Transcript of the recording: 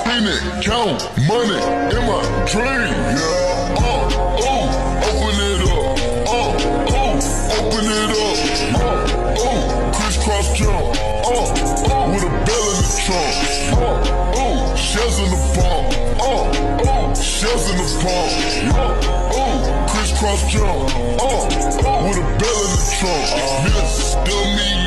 spin it, count money in my dream. Yeah. Open it up. Open it up. Crisscross jump. With a bell in the trunk. Shells in the palm. Shells in the palm. Crisscross jump. With a bell in the trunk. Niggas still me.